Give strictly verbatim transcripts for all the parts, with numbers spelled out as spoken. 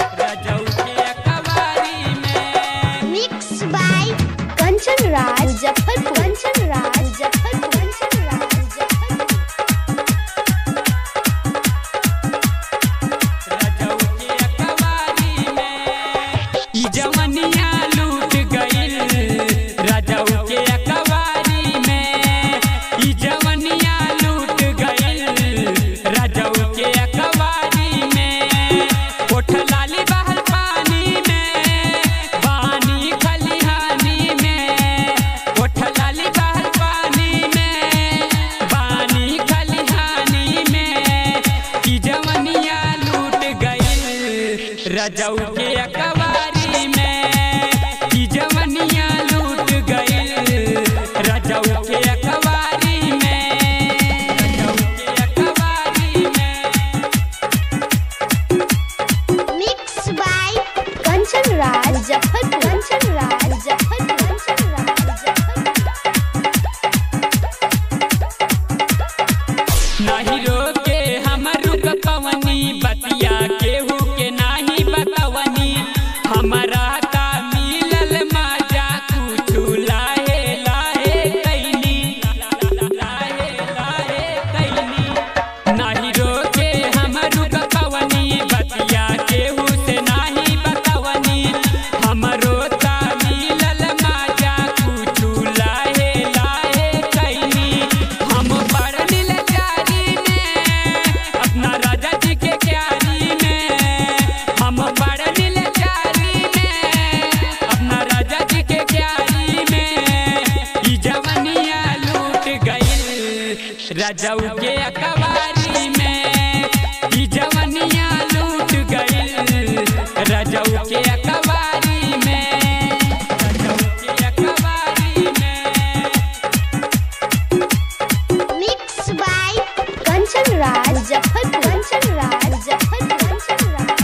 रजऊ के अकवारी में। मिक्स बाय कंचन राज मुजफ्फरपुर कंचन राज मुजफ्फरपुर कंचन राज रजऊ के अकवारी में ई जवनिया लूट गइल। रजऊ के अकवारी में ई जवनिया लूट गइल। रजऊ के अकवारी में कोठ लाली बहल पानी में पानी खलिहानी में। कोठ लाली बहल पानी में पानी खलिहानी में ई जवनिया लूट गइल। रजऊ के अकवारी में ई जवनिया लूट गइल। रजऊ के अकवारी में रजऊ के अकवारी में। मिक्स बाय कंचन राज मुजफ्फरपुर कंचन राज मुजफ्फरपुर कंचन राज नाही रोके हमर रुक पवनी बतिया केहू के नाही बतवनी। हमरा का मिलल मजा कुछु लाहे लाहे कैनी लाहे लाहे कैनी। नाही रोके हमर रुक पवनी बतिया केहू से नाही बतवनी। हमरो का मिलल मजा कुछु लाहे लाहे कैनी। हम बड़ नीलचारी में अपना राजा जी के क्यारी में। हम बड़ नीलचारी में अपना राजा जी के क्यारी में ई जवनिया लूट गइल। रजऊ के अकवारी में ई जवनिया लूट गइल। रजऊ के अकवारी में रजऊ के अकवारी में। मिक्स बाय कंचन राज मुजफ्फरपुर कंचन राज मुजफ्फरपुर कंचन राज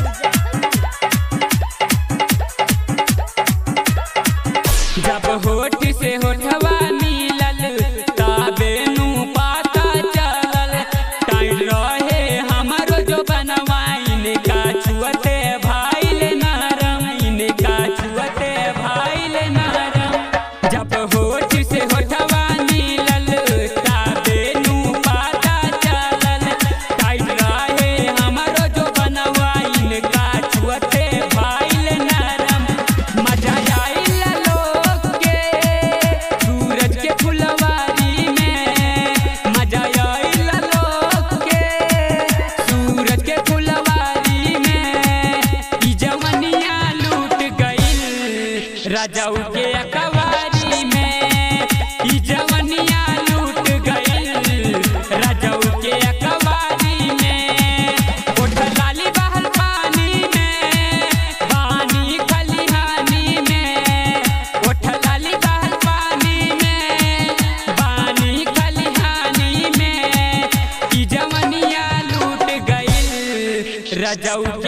जब होठ से होठवा मिलल ताबे नू पता चलल। टाइल रहे हमरो जो बनवाइन का छुअते भाईल नरम इनका छुअते भाईल नरम। जब होठ से होठवा मिलल ताबे नू पता चलल। टाइल रहे हमरो जो बनवाइन का छुअते भाईल नरम। मजा आइल लोग के सूरज के फुलवारी में। मजा आइल लोग के सूरज के फुलवारी में ई जवनिया लूट गइल। रजऊ के अकवारी में ई जवनिया लूट गइल। रजऊ के अकवारी में कोठ लाली बहल पानी में पानी खलिहानी में। कोठ लाली बहल पानी में पानी खलिहानी में ई जवनिया लूट गइल। रजऊ